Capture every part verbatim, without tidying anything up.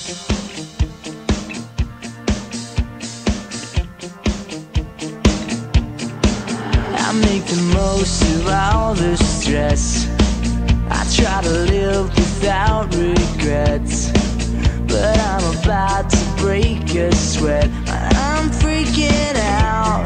I make the most of all the stress. I try to live without regrets, but I'm about to break a sweat. I'm freaking out.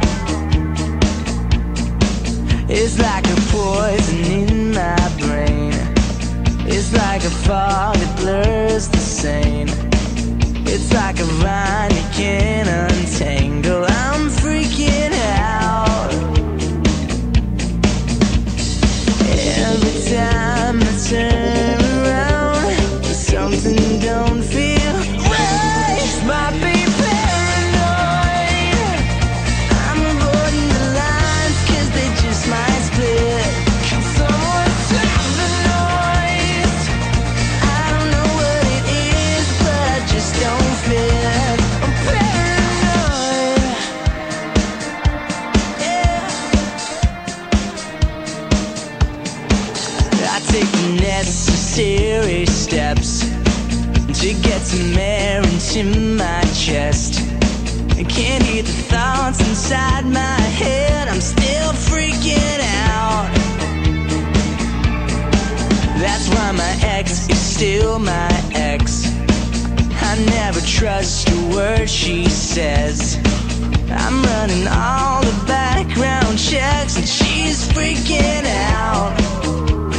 It's like a poison in my brain. It's like a fog that blurs the sane. It's like a vine you can't untangle. I'm freaking out. Every time I turn around, something don't feel right. Might be paranoid. I'm avoiding the lines 'cause they just might split. Can someone stop the noise? I don't know what it is, but I just don't fit. I'm paranoid. Yeah. I take the necessary steps to get some air into my chest. I can't hear the thoughts inside my head. I'm still freaking out. That's why my ex is still my ex. I never trust a word she says. I'm running all the background checks and she's freaking out.